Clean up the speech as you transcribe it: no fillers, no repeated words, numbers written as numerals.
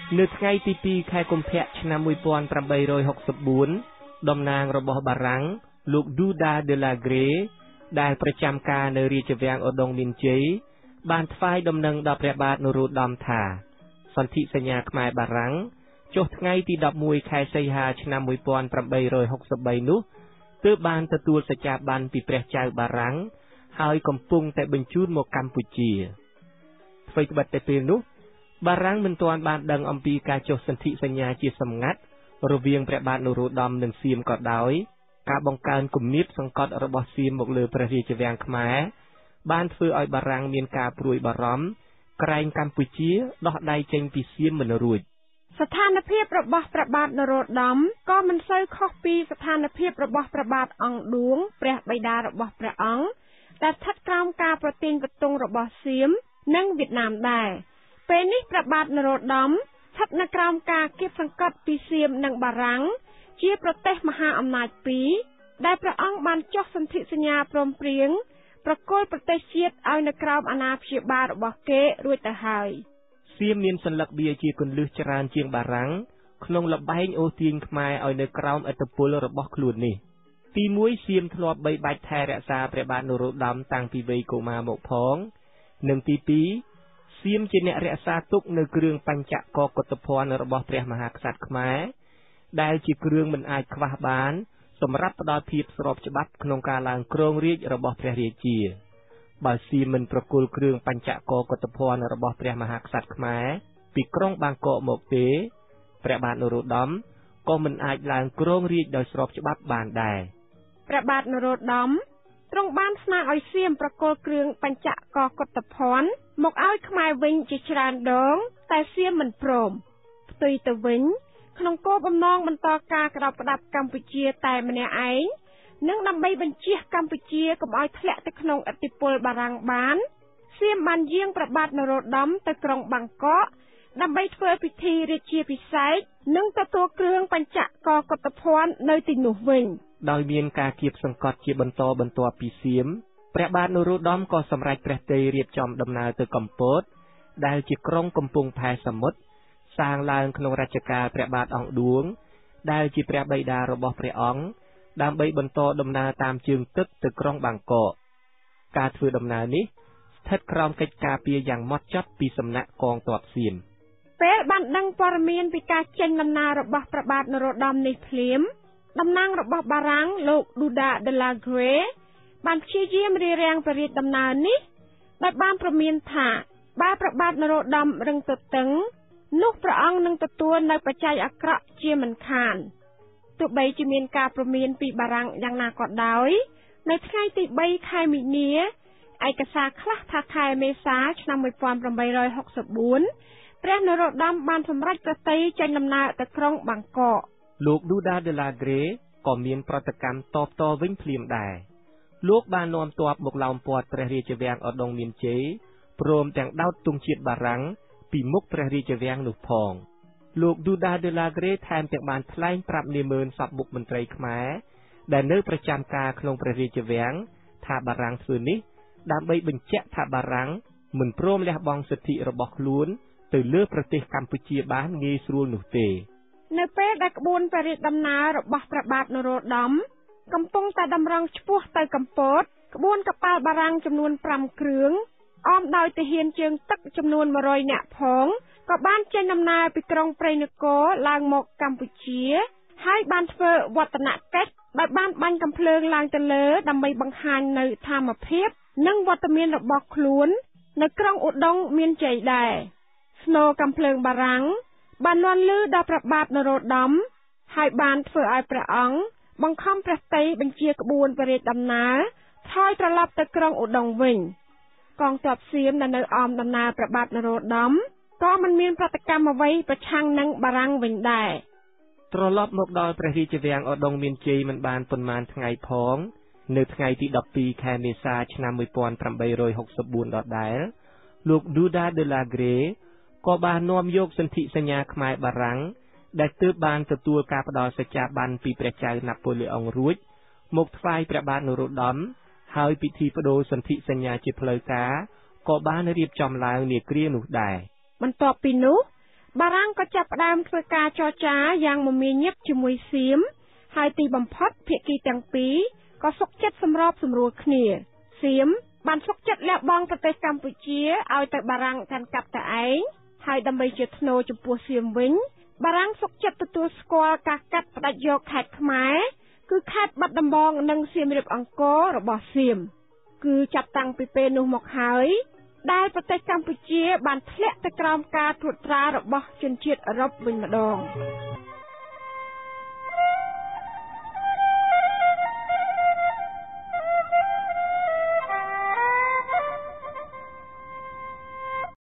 នៅថ្ងៃទី2ខែកុម្ភៈឆ្នាំ1864តំណាងរបស់បារាំងលោក Duda de la Grey ដែលប្រចាំការនៅរាជវាំងឧដុង្គមានជ័យបានថ្វាយដំណឹងដល់ព្រះបាទនរោត្តមថាសន្ធិសញ្ញាខ្មែរបារាំងចុះថ្ងៃទី11ខែសីហាឆ្នាំ1863នោះទើបបានទទួលសច្ចាប័នពីព្រះចៅបារាំងហើយកំពុងតែបញ្ជូនមកកម្ពុជាអ្វីត្បិតតែពេលនោះបារាំងមិនទាន់បានដឹងអំពីការចុះសន្ធិសញ្ញាជាសម្ងាត់រវាងព្រះបាទនរោត្តមនិងសៀមក៏ដោយការបង្កើនគំនាបសង្កត់របស់សៀមមកលើព្រះរាជវាំងខ្មែរបានធ្វើឲ្យបារាំងមានការព្រួយបារម្ភក្រែងកម្ពុជាដោះដៃចេញពីសៀមមិនរួចស្ថានភាពរបស់ព្រះបាទនរោត្តមក៏មិនសូវខុសពីស្ថានភាពរបស់ព្រះបាទអង្គឌួងព្រះបិតារបស់ព្រះអង្គដែលស្ថិតក្រោមការប្រទាញបទងរបស់សៀមនិងវៀតណាមដែរពេលនេះព្រះបាទនរោត្តមស្ថិតនៅក្រោមការគាបសង្កត់ពីសៀមនិងបារាំងជាប្រទេសមហាអំណាចពីរដែលព្រះអង្គបានចុះសន្ធិសញ្ញាព្រមព្រៀងប្រគល់ប្រទេសជាតិឲ្យនៅក្រោមអាណាព្យាបាលរបស់គេរួចទៅហើយសៀមមានសន្លឹកវាជាគន្លឹះច្រើនជាងបារាំងក្នុងល្បែងអូសទាញខ្មែរឲ្យនៅក្រោមឥទ្ធិពលរបស់ខ្លួននេះទី1សៀមធ្លាប់បីបាច់ថែរក្សាព្រះបាទនរោត្តមតាំងពីវ័យកុមារមកផងនិងទី2សៀមជាអ្នករក្សាទុកនៅគ្រឿងបញ្ចកកុធភ័ណ្ឌរបស់ព្រះមហាក្សត្រខ្មែរដែលជាគ្រឿងមិនអាចខ្វះបានសម្រាប់ផ្ដល់ភាពស្របច្បាប់ក្នុងការឡើងគ្រងរាជ្យរបស់ព្រះរាជាបើសៀមមិនប្រគល់គ្រឿងបញ្ចកកុធភ័ណ្ឌរបស់ព្រះមហាក្សត្រខ្មែរពីក្រុងបាងកកមកទេព្រះបាទនរោត្តមក៏មិនអាចឡើងគ្រងរាជ្យដោយស្របច្បាប់បានដែរព្រះបាទនរោត្តមទ្រង់បានស្នើឲ្យសៀមប្រគល់គ្រឿងបញ្ចកកុធភ័ណ្ឌមកឲ្យខ្មែរវិញជាច្រើនដងតែសៀមមិនព្រមផ្ទុយទៅវិញក្នុងគោលបំណងបន្តការក្តោបក្តាប់កម្ពុជាតែម្នាក់ឯងនិងដើម្បីបញ្ជៀសកម្ពុជាកុំឲ្យធ្លាក់ទៅក្នុងឥទ្ធិពលបារាំងបានសៀមបានយាងព្រះបាទនរោត្តមទៅក្រុងបាងកកដើម្បីធ្វើពិធីរាជាភិសេកនិងទទួលគ្រឿងបញ្ចកកុធភ័ណ្ឌនៅទីនោះវិញដោយមានការគៀបសង្កត់ជាបន្តបន្ទាប់ពីសៀមព្រះបាទនរោត្តមក៏សម្រេចព្រះទ័យរៀបចំដំណើរទៅកំពតដែលជាក្រុងកំពង់ផែសមុទ្រសាងឡើងក្នុងរជ្ជកាលព្រះបាទអង្គឌួងដែលជាព្រះបិតារបស់ព្រះអង្គដើម្បីបន្តដំណើរតាមជើងទឹកទៅក្រុងបាងកកការធ្វើដំណើរនេះស្ថិតក្រោមកិច្ចការពារយ៉ាងម៉ត់ចត់ពីសំណាក់កងទ័ពសៀមពេលបានដឹងព័ត៌មានពីការចេញដំណើររបស់ព្រះបាទនរោត្តមនេះភ្លាមតំណាងរបស់បារាំងលោក Duda de la Grey បានព្យាយាមរារាំងព្រះរាជដំណើរនេះដោយបានប្រមានថាបើព្រះបាទនរោត្តមរឹងទទឹងនោះព្រះអង្គនឹងទទួលនៅបច្ច័យអាក្រក់ជាមិនខានទោះបីជាមានការប្រមានពីបារាំងយ៉ាងណាក៏ដោយនៅថ្ងៃទី3ខែមីនាឯកសារខ្លះថាខែមេសាឆ្នាំ1864ព្រះនរោត្តមបានសម្រេចប្រតិចេញដំណើរទៅក្រុងបាងកកលោក Duda de la Grey ក៏មានប្រតិកម្មតបតវិញភ្លាមដែរលោកបាននាំទ័ពមកឡោមព័ទ្ធព្រះរាជវាំងឧដុង្គមានជ័យព្រមទាំងដោតទង់ជាតិបារាំងពីមុខព្រះរាជវាំងនោះផងលោក Duda de la Grey ថែមទាំងបានថ្លែងប្រាប់នាម៉ឺនសពមុខមន្ត្រីខ្មែរដែលនៅប្រចាំការក្នុងព្រះរាជវាំងថាបារាំងធ្វើនេះដើម្បីបញ្ជាក់ថាបារាំងមិនព្រមលះបង់សិទ្ធិរបស់ខ្លួនទៅលើប្រទេសកម្ពុជាបានងាយស្រួលនោះទេនៅពេលដែលក្បួនព្រះរាជដំណើររបស់ព្រះបាទនរោត្តមកំពុងតែតម្រង់ឆ្ពោះទៅកំពតក្បួនកប៉ាល់បារាំងចំនួន5គ្រឿងអមដោយទាហានជើងទឹកចំនួន100នាក់ផងក៏បានចេញដំណើរពីក្រុងព្រៃនគរឡើងមកកម្ពុជាហើយបានធ្វើវឌ្ឍនកិច្ចដោយបានបាញ់កាំភ្លើងឡើងទៅលើដើម្បីបង្ហាញនៅធម្មភាពនិងវត្តមានរបស់ខ្លួននៅក្រុងឧដុង្គមានជ័យដែរស្នូរកាំភ្លើងបារាំងបានលាន់លឺដល់ព្រះបាទនរោត្តមហើយបានធ្វើឲ្យព្រះអង្គបង្ខំព្រះទ័យបញ្ជាក្បួនព្រះរាជដំណើរថយត្រឡប់ទៅក្រុងឧដុង្គវិញកងទ័ពសៀមដែលនៅអមដំណើរព្រះបាទនរោត្តមក៏មិនមានប្រតិកម្មអ្វីប្រឆាំងនឹងបារាំងវិញដែរត្រឡប់មកដល់ព្រះរាជវាំងឧដុង្គមានជ័យមិនបានប៉ុន្មានថ្ងៃផងនៅថ្ងៃទី12ខែមេសាឆ្នាំ1864ដដែលលោក Duda de la Grey ក៏បាននាំយកសន្ធិសញ្ញាខ្មែរបារាំងដែលទើបបានទទួលការផ្ដល់សច្ចាប័នពីព្រះចៅណាប៉ូឡេអុងរួចមកថ្វាយព្រះបាទនរោត្តមហើយពិធីប្ដូរសន្ធិសញ្ញាជាផ្លូវការក៏បានរៀបចំឡើងនាគ្រានោះដែរបន្ទាប់ពីនោះបារាំងក៏ចាប់ផ្ដើមធ្វើការចរចាយ៉ាងមមាញឹកជាមួយសៀមហើយទីបំផុតភាគីទាំងពីរក៏សុខចិត្តសម្របសម្រួលគ្នាសៀមបានសុខចិត្តលះបង់ប្រទេសកម្ពុជាឲ្យទៅបារាំងកាន់កាប់តែឯងហើយដើម្បីជាថ្នូរចំពោះសៀមវិញបារាំងសុខចិត្តទទួលស្គាល់ការកាត់ផ្តាច់យកខេត្តខ្មែរគឺខេត្តបាត់ដំបងនិងសៀមរាបអង្គររបស់សៀមគឺចាប់តាំងពីពេលនោះមកហើយដែលប្រទេសកម្ពុជាបានធ្លាក់ទៅក្រោមការត្រួតត្រារបស់ជនជាតិអឺរ៉ុបវិញម្ដង